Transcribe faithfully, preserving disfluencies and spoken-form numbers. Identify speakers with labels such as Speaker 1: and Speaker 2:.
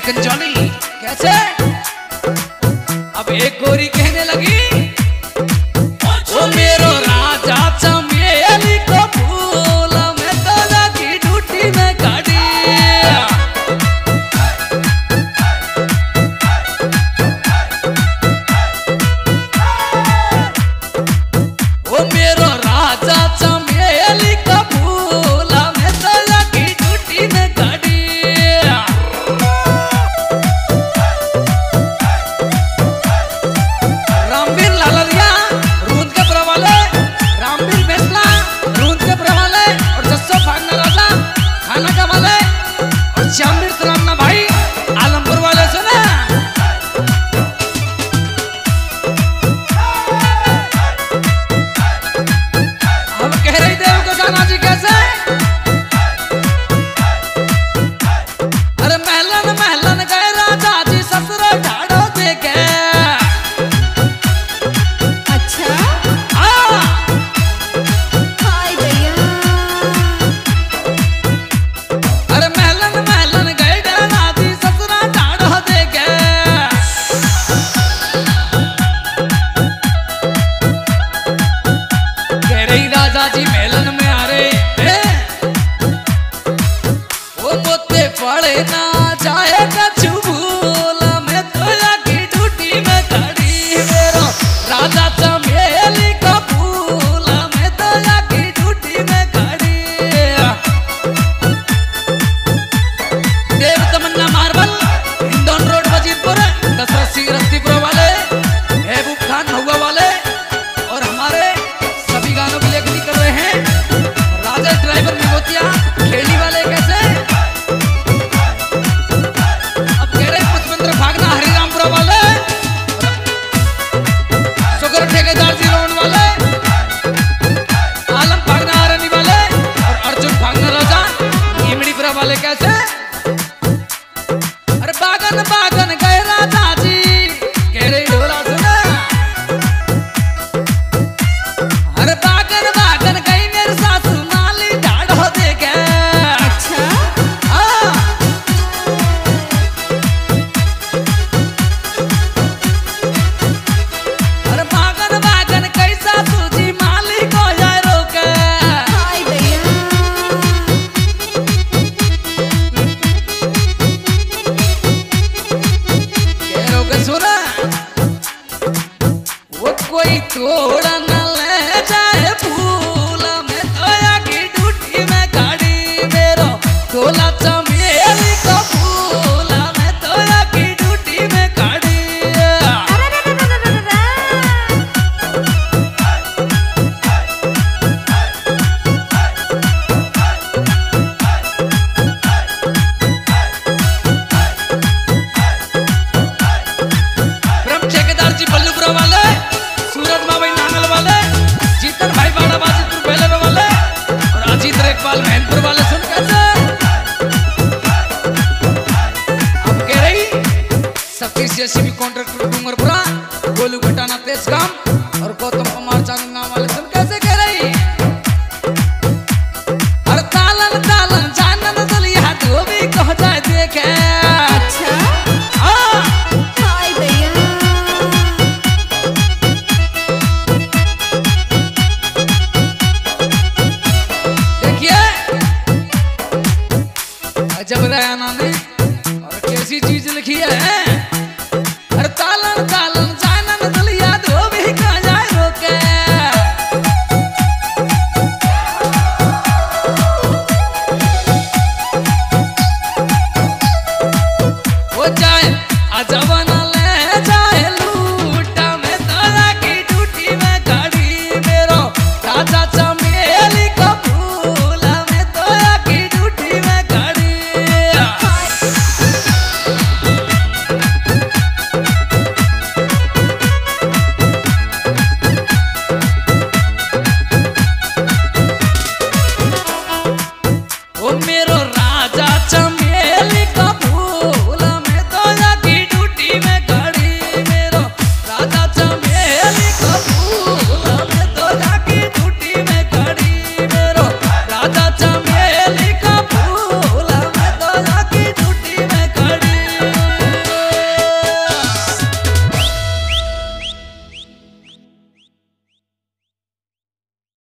Speaker 1: कंचौली कैसे? अब एक गोरी कहने लगी, ओ मेरो राजा चमेली को फूल में तो जाकी ड्यूटी में गाड़ी। ओ मेरो राजा चमेली को फूल में तो जाकी ड्यूटी में गाड़ी। रामवीर लालरिया रूंद के प्रवाले, रामवीर बेसला रूंद के प्रवाले और जस्सो फागना राजा खाना का वाले और श्यामवीर तरामना भाई आलमपुर वाले सुना। अब कह रही देव को जाना जी कैसे? अरे महलन महलन गए राजा जी ससुर ठाड़ो देखे। जी मेलन में आ रहे वो मोते पड़े ना जाए कछु भूल में तो जाकी ड्यूटी में खड़ी। मेरो राजा चमेली का फूल में तो जाकी ड्यूटी में खड़ी। देव तमन्ना मार्बल इंदौर रोड वजीरपुर दशरथ सिंह रस्तीपुर वाले महबूब खान महुआ वाले और हमारे सभी गानों की लेखनी कर रहे हैं राजा ड्राइवर निगोतिया खेड़ी वाले कैसे? अब कह रहे पुष्पेंद्र भागना हरिरामपुरा वाले, शुगर ठेकेदार जी रोड वाले, आलम भागना हरनी वाले और अर्जुन भागना राजा इमड़ीपुरा वाले कैसे? अरे बागन बागन गए राजा जी कह रही ढोला सुना। अरे बागन बागन गई मेरे सासू माली ढाढ़ो देखे। अच्छा हाँ। अरे बागन बागन गई सासू जी माली को जाए रोके। हाय भैया कह रोके सुना। वो कोई तोड़ा न ले जाए फूल में तो जाकी ड्यूटी में गाड़ी। मेरो तोला चमेली को फूल में तो जाकी ड्यूटी में गाड़ी। ब्रह्म ठेकेदार जी बल्लूपुरा वाले, सूरज मावई नांगल वाले, जीतन भाई बाड़ा बाजीपुर पहले वाले और अजीत रेखपाल महनपुर वाले सुन कैसे? अब कह रही सतीश जेसीबी कॉन्ट्रैक्टर डूंगरपुरा, गोलू घटाना तेजगाम और गौतम कुमार चांदना वाले सुन कैसे? कह रही अरे तालन तालन जानन दलिया धोबी कह जाए देखे। अच्छा हाँ। हाय भैया जब रयाना ने और कैसी चीज लिखी है। अरे तालन तालन जानन दलिया धोबी कह जाए रोके। हो जाए अजवन